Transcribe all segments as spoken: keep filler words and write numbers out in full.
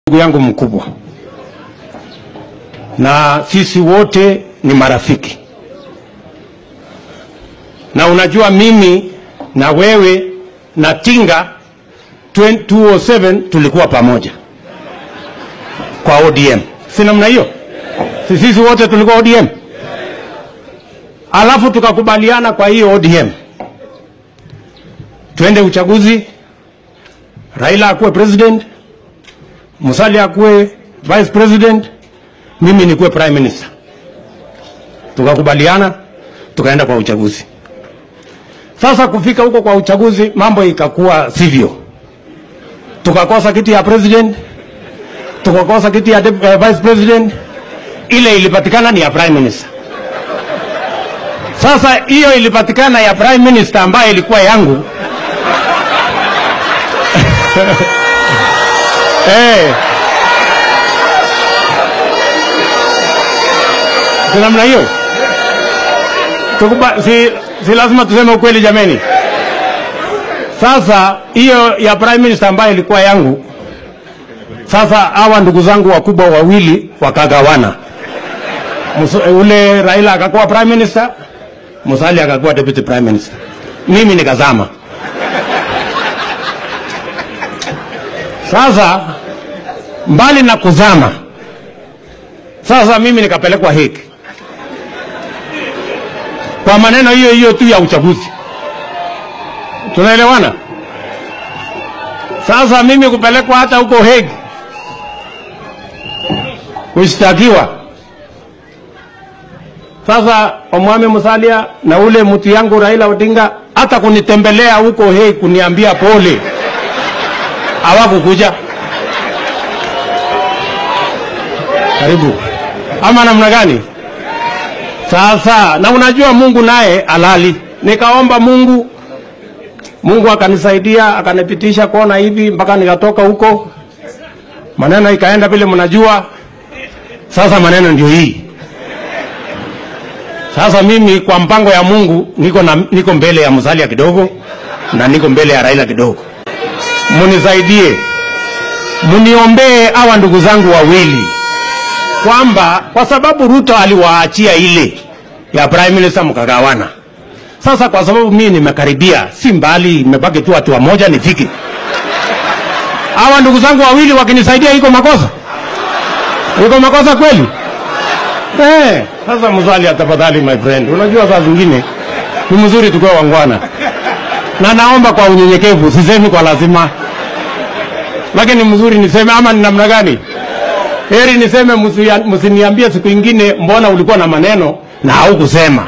ndugu yangu mkubwa, na sisi wote ni marafiki, na unajua mimi na wewe na Tinga elfu mbili na saba tulikuwa pamoja kwa O D M, si namna hiyo? Sisi wote tulikuwa O D M, alafu tukakubaliana kwa hiyo O D M twende uchaguzi, Raila akuwe president, Musalia akuwe vice president, mimi nikuwe prime minister. Tukakubaliana, tukaenda kwa uchaguzi. Sasa kufika huko kwa uchaguzi mambo ikakuwa sivyo. Tukakosa kiti ya president, tukakosa kiti ya uh, vice president, ile ilipatikana ni ya prime minister. Sasa hiyo ilipatikana ya prime minister ambaye ilikuwa yangu. Eh. Kwa namna hiyo. Tukuba, si, si lazima tuseme ukweli jameni. Sasa hiyo ya prime minister ambaye ilikuwa yangu, sasa hawa ndugu zangu wakubwa wawili wakagawana. Muso, ule Raila akakuwa prime minister, Musalia akakuwa deputy prime minister. Mimi nikazama. Sasa mbali na kuzama, sasa mimi nikapelekwa Hague kwa maneno hiyo hiyo tu ya uchaguzi. Tunaelewana? Sasa mimi kupelekwa hata huko Hague kushtakiwa. Sasa Omwami Musalia na ule mtu yangu Raila Odinga hata kunitembelea huko Hague kuniambia pole hawakukuja. Karibu. Ama namna gani? Sasa na unajua Mungu naye alali. Nikaomba Mungu, Mungu akanisaidia, akanipitisha kona hivi mpaka nikatoka huko. Maneno ikaenda vile mnajua. Sasa maneno ndio hii. Sasa mimi kwa mpango ya Mungu niko na, niko mbele ya Musalia kidogo na niko mbele ya Raila kidogo. Munisaidie, muniombee hawa ndugu zangu wawili, kwamba kwa sababu Ruto aliwaachia ile ya prime minister mkagawana. Sasa kwa sababu mimi nimekaribia, si mbali, nimebaki tu watu wamoja nifike. Hawa ndugu zangu wawili wakinisaidia, iko makosa? Iko makosa kweli? Eh, sasa Musalia tafadhali my friend. Unajua saa zingine ni mzuri tukue wangwana. Na naomba kwa unyenyekevu, sisemi kwa lazima. Lakini mzuri niseme ama ni namna gani? Heri niseme msiniambie siku nyingine mbona ulikuwa na maneno na haukusema.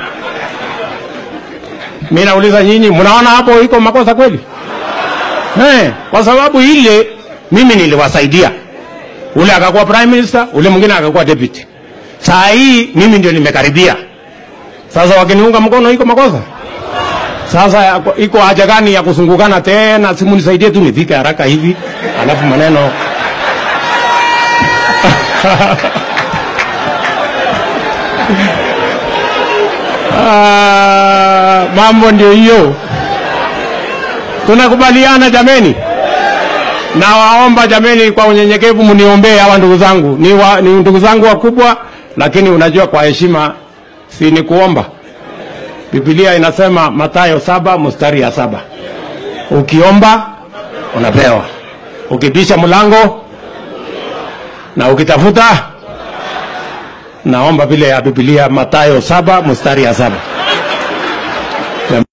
Mimi nauliza nyinyi, mnaona hapo iko makosa kweli? Eh, kwa sababu ile mimi niliwasaidia. Ule akakuwa prime minister, ule mwingine akakuwa deputy. Saa hii mimi ndio nimekaribia. Sasa wakiniunga mkono iko makosa? Sasa iko haja gani ya kusungukana tena? Simu nisaidie tu nifike haraka hivi, alafu maneno. Ah, mambo ndio hiyo. Tunakubaliana jameni? Na waomba jameni kwa unyenyekevu mniombee hawa ndugu zangu. Ni, wa, ni ndugu zangu wakubwa, lakini unajua kwa heshima si ni kuomba. Biblia inasema Mathayo saba mstari ya saba. Ukiomba unapewa. Ukibisha mlango na ukitafuta. Naomba vile ya Biblia Mathayo saba mstari ya saba.